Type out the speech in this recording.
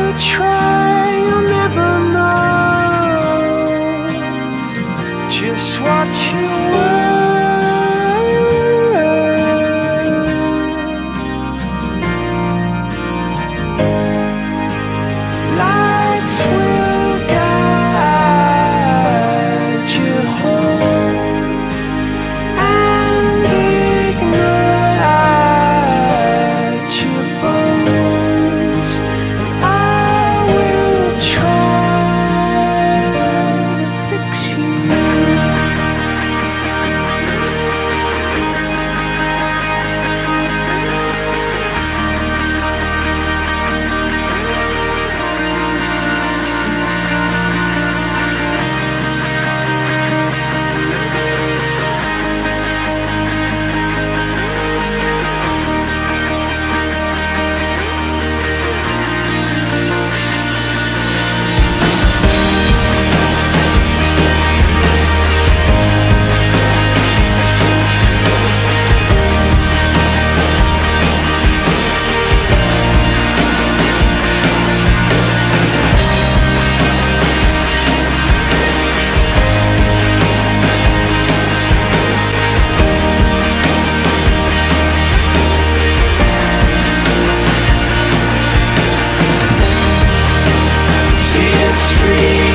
never try, you'll never know just what you were. Lights will guide you home and ignite your bones, and I will try to fix you. Street